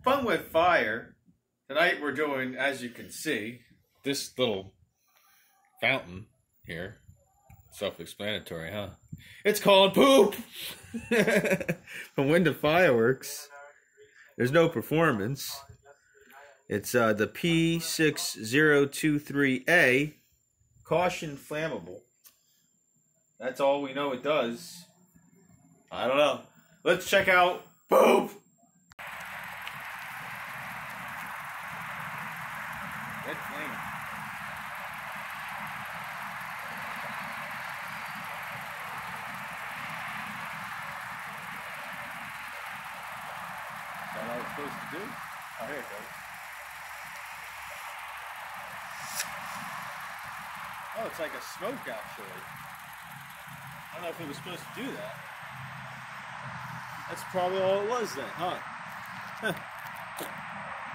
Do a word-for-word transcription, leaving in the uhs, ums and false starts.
Fun with Fire. Tonight we're doing, as you can see, this little fountain here. Self-explanatory, huh? It's called poop! From Winda Fireworks. There's no performance. It's uh, the P six zero two three A. Caution flammable. That's all we know it does. I don't know. Let's check out poop! Red flame. Is that all it's supposed to do? Oh, here it goes. Oh, it's like a smoke, actually. I don't know if it was supposed to do that. That's probably all it was then, huh?